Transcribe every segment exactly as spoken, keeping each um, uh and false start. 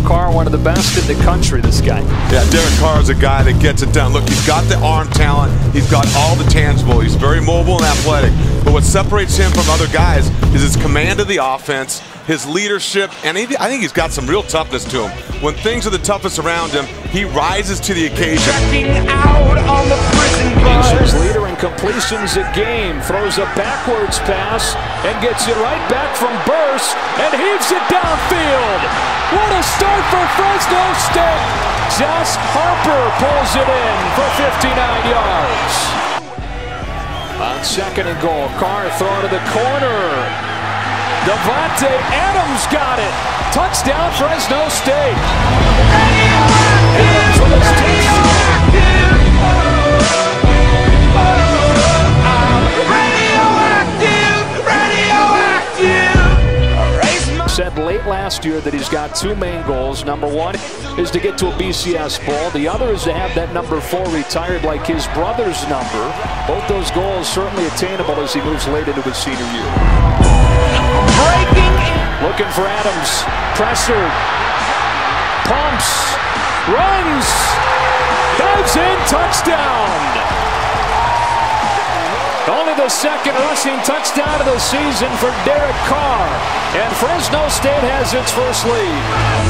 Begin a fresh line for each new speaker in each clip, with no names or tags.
Carr, one of the best in the country, this guy.
Yeah, Derek Carr is a guy that gets it done. Look, he's got the arm talent. He's got all the tangible. He's very mobile and athletic. But what separates him from other guys is his command of the offense, his leadership, and he, I think he's got some real toughness to him. When things are the toughest around him, he rises to the occasion.
Out on the prison bus.
He's his leader in completions a game. Throws a backwards pass and gets it right back from Burse and heaves it downfield. What a start for Fresno State. Josh Harper pulls it in for fifty-nine yards. On second and goal, Carr throw to the corner. Davante Adams got it. Touchdown, Fresno State. Adams with his Said late last year that he's got two main goals. Number one is to get to a B C S Bowl. The other is to have that number four retired like his brother's number. Both those goals certainly attainable as he moves late into his senior year. Looking for Adams. Presser. Pumps. Runs. Dives in. Touchdown. Only the second rushing touchdown of the season for Derek Carr. And Fresno State has its first lead.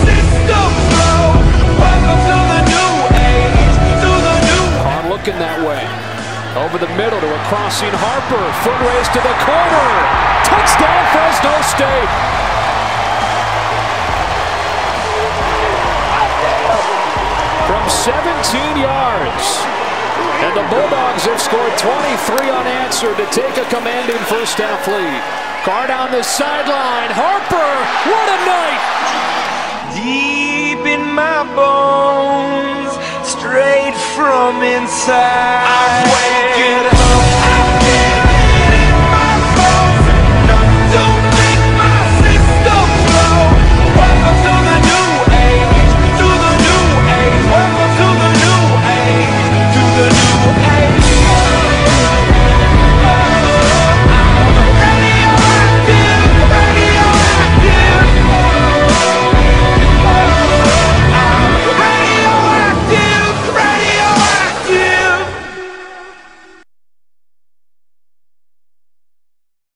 Carr looking that way. Over the middle to a crossing Harper. Foot race to the corner. Touchdown Fresno State. From seventeen yards. And the Bulldogs have scored twenty-three unanswered to take a commanding first half lead. Carr down the sideline. Harper, what a night!
Deep in my bones, straight from inside.